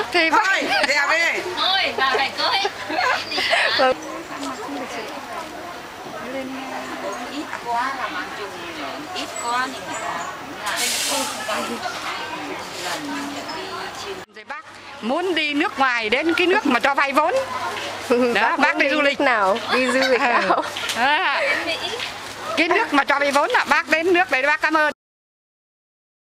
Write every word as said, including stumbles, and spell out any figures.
thì thôi dẹp đi. Thôi bà phải cưới. Vâng. Ít quá là mang chung lớn, ít quá thì người ta rồi bác muốn đi nước ngoài đến cái nước mà cho vay vốn đó, bác, bác đi du lịch nào, đi du lịch nào. À, cái nước mà cho vay vốn là bác đến nước đấy bác cảm ơn.